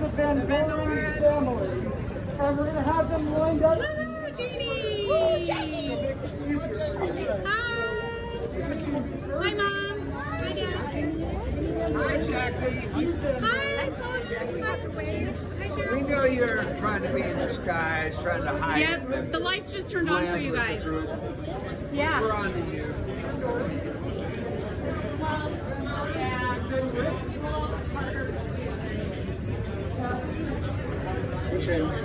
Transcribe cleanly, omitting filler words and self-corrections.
the Van Doren family. And we're going to have them lined up. Hello, Jeannie! Woo, Jeannie! Hi! Hi, Mom! Hi, Dad! Hi, Jackie! Hi, I told you to walk away. Hi, We Cheryl. know you're trying to be in disguise, trying to hide. Yep, the lights just turned on for you guys. Yeah. We're on to you. Switch hands.